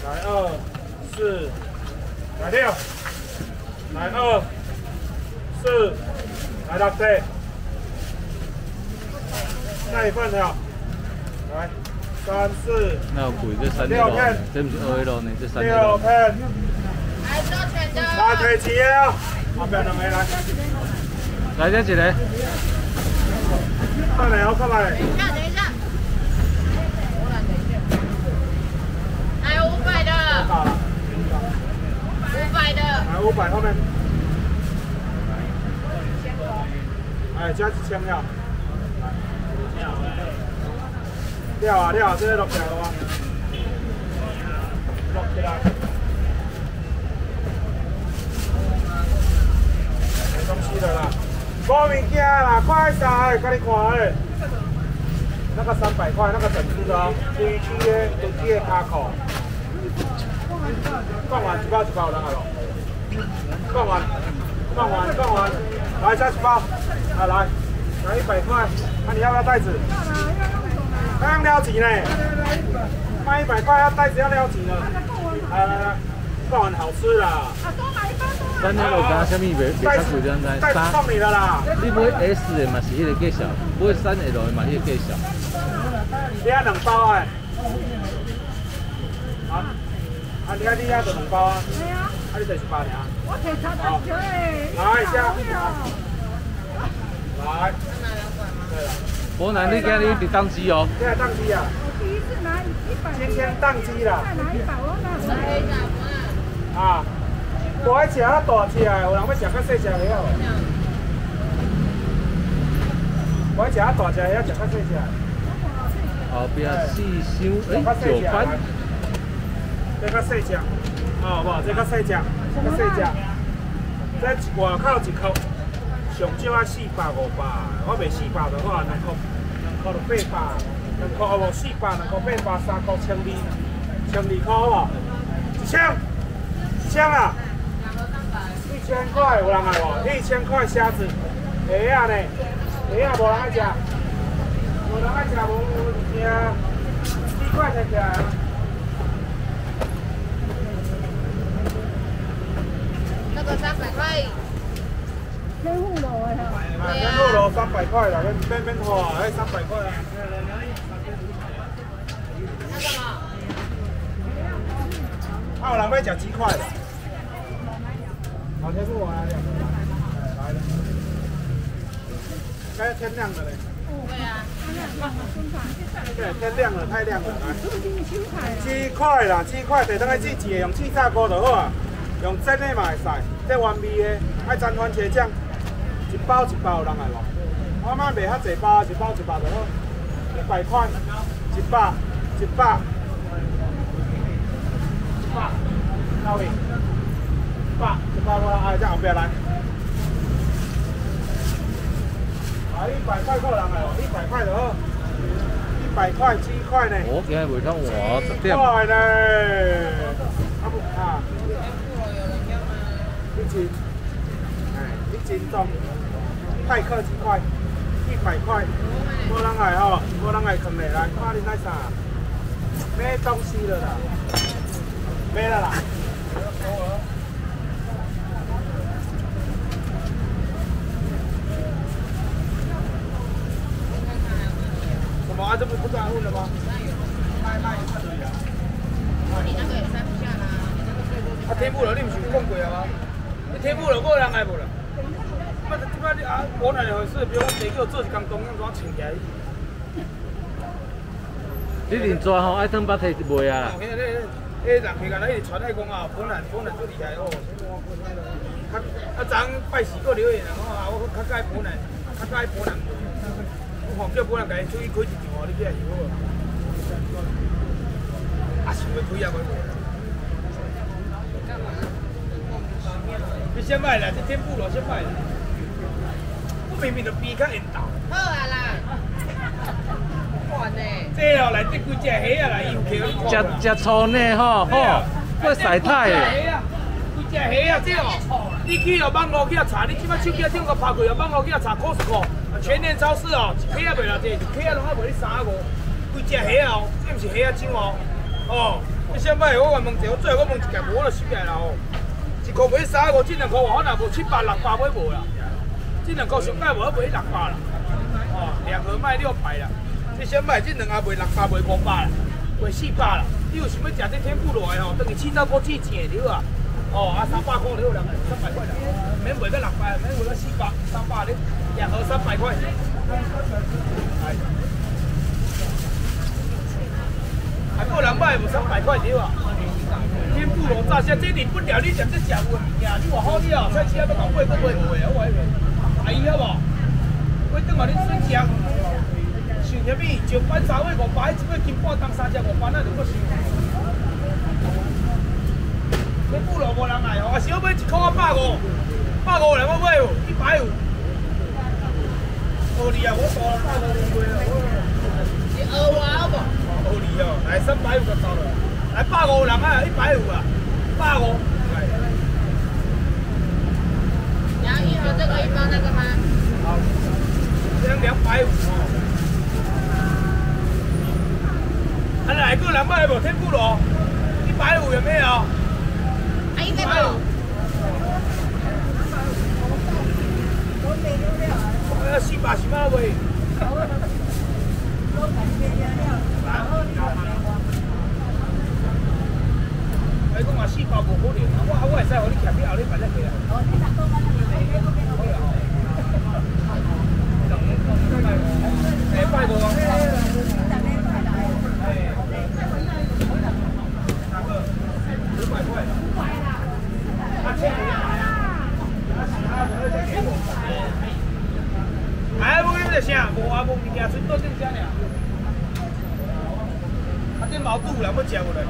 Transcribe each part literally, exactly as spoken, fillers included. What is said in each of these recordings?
来二四，来六，来二四，来六四，下一份了，来三四， 那有贵这三六片，这不是二六呢，这三六。 六片，来收钱的，来提钱的啊，后边两个来， 来这一个， 看来哦，看来。 等一下，等一下。来五百的，五百的， 来五百后面，哎，加一千了，了啊了啊，这个落起来了哇，落起来，没东西了啦，无物件啦，快晒，给你看诶，那个三百块，那个整只的哦，堆区的堆区的卡扣。放完一包一包有人来咯，放完，放完，放完，来加一包，啊来，来一百块，那、啊、你要不要袋子？刚刚撩钱呢，卖一百块要袋子要撩钱了，来来来，放完好吃啦。 咱那有讲什么袂袂较贵点知？ 袋子送你了啦。 你买 S 的嘛是迄个介绍，买三 L 的嘛迄个介绍。 你要两包哎。啊。啊，你啊，你啊，就两包啊。系啊。啊，你就一包尔。我提差多少诶？来一下。来。对了。 波南，你今日伫当机哦？ 现在当机啊。 我第一次拿一百。 今天当机啦。 再拿一百，我拿来。 啊。无爱食啊大只的，有人要食较细只的了。无爱食啊大只的，要食较细只。 后边四箱，诶，九番。这较细只，哦，无，这较细只，较细只。这外口一颗，上少啊四百五百，我卖四百就好啊，两颗，两颗就八百，两颗哦无四百，两颗八百，三颗千二，千二块好无？一千，一千啊！一千块有人爱无？一千块虾子，虾啊呢？虾啊无人爱食，无人爱食无物件，四块才起来。 那个三百块。 天户楼哎哈。 啊，天户楼三百块啦，免免免花，哎，三百块啊。 那什么？ 啊，有人要食鸡块的。好，天户来了，来了。该天亮了嘞。 对啊。 对，天亮了，太亮了，来。鸡块啦，鸡块，地当个煮煮，用气炸锅就好啊。用蒸的嘛会使，这原味的，爱沾番茄酱，一包一包有人来无？我卖卖较济包，一包一包就好，一百块，一百，一百，一百，到位，一百，一百我来，这后边来，啊，一百块够人来无？一百块就好，一百块鸡块呢？ 我今日袂通换十点。 块呢？啊不啊。一斤，哎，一斤重，派克鸡块，一百块，无人爱吼，无人爱坑嘞，来看你那啥，没东西了啦，没了啦。什么啊？这不不转问了吗？卖卖一对啊。 你那个也塞不下啦。 啊，天幕了，你唔是有讲过啊吗？你天幕了，我人来无啦？即摆即摆你啊，无奈回事，比如讲地叫做一工同样怎穿起来？ 你连抓吼爱汤巴摕一卖啊！ 迄个迄个人去甲咱一直传爱讲啊，本人本人最厉害哦。较啊，昨拜四个留言啊，我啊，我较介本人，较介本人。我叫本人甲伊出去开一场哦，你起来是好无？啊，想要开啊，袂无。你先买啦，这天布罗先买啦。我明明就比较缘投。 好啊啦。管呢？ 这哦，内底几只虾啊啦，伊有摕你看啦。 食食醋呢吼吼，要晒太的。 几只虾啊，这哦，你去哦网络去啊查，你即摆手机啊顶个拍过哦网络去啊查 Costco， 全年超市哦，一克啊袂偌济，一克啊拢还卖你三五。几只虾哦，这毋是虾啊酒哦，哦， 你先摆，我问问一下，我最后我问一件，我就醒来啦吼。一箍买三五，这两箍我若无七百六百买无啦。这两箍上盖无买六百啦。哦，两盒卖六百啦。你先摆，这两盒卖六百，卖五百啦，卖四百啦。你有想要食这天妇罗的吼，等于七十块至钱的了啊。哦，啊三百块了，两个三百块啦。免卖到六百，免卖到四百，三百的，两盒三百块。还个人买无三百块对啊？天妇罗炸虾，这你不了，你食这食有物件，你话好你哦，菜市啊要讲买，搁买无的，我话阿姨好无？我等下恁选食，想啥物？上班三尾五百，一尾斤半当三只五百，那就搁想。天妇罗无人爱哦，啊小买一箍啊百五，百五人我买有，一百有。好哩啊，我大百五买啊，我。 你讹我好无？ 好哩哦，来三百五就到了，来百五人啊，一百五啊，百五。 你要一盒这个一包那个吗？ 好，这样两百五哦。啊，哪个人买无天妇罗？一百五有没有？ 啊，一百五。 呃，四百是嘛喂？哎，讲话四百无可能，我我会使互你徛去后日办得起啊。哎，拜托。五百块。啊，千五。哎，无你们啥？无啊，无物件，剩倒顶遮尔。啊，这毛肚人要食无咧？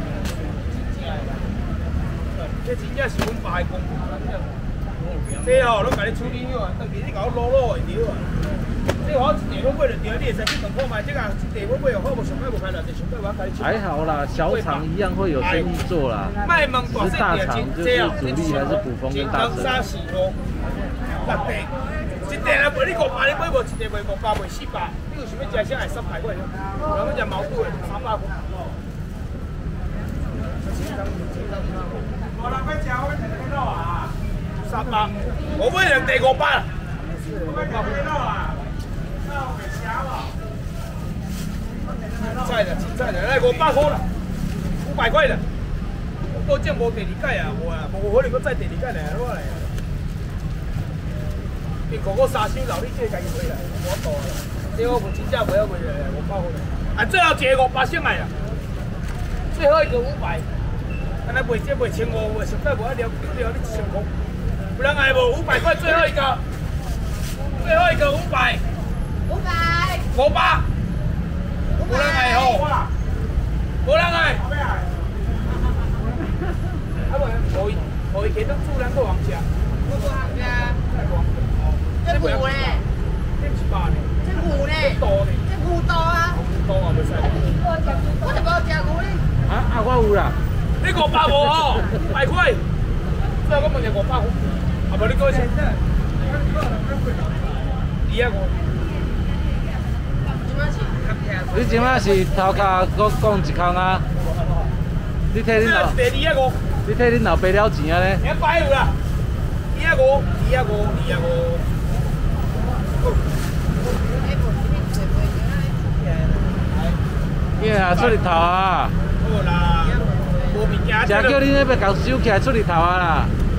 这真正是阮爸的功夫。这吼，拢甲你处理好啊，当时你甲我卤卤会着啊。这我一地我买就着，你会使去问看卖，这个一地我买好无上摆无开偌济，上摆我甲你处理。 还好啦，小厂一样会有生意做啦。 卖问大是大厂就是主力还是普丰跟大成。 三四五，六地，一地来卖你五百，你买无一地卖五百，卖四百。你有想要食啥？系三百块，有要食毛肚的三百块。我人要食，我食几多啊？三百，我买两地五百。我买几多啊？那我给虾吧。在的，在的，来五百块了，五百块了。我证无第二届啊，无啊，无可能搁再第二届来，我来。你讲我三手留你这家己回来，我多啦。这我真正袂晓卖来，五百块。啊，最后一个五百先来啊，最后一个五百。安尼卖这卖千五，卖实在无爱了，了你一千块。有人爱无？五百块最后一个，最后一个五百。 五百。 五百。有人爱吼？无人爱。啊无，可以可以，其他煮咱个王食。 我做行家。这牛咧？ 这一百呢？ 这牛咧？ 多呢？ 这牛多啊？ 多啊，袂使。 我就无食牛咧。 啊啊，我有啦。 你五百无吼？五百块。最后我问你五百块，啊无你讲先。二啊五。 你即摆是头壳搁讲一空啊？你替恁老， 第二啊五。 你替恁老爸了钱啊咧？ 两百有啦。二啊五，二啊五，二啊五。 伊若出日头啊！ 好啦，无物件。 正叫恁那边共收起来出日头啊啦！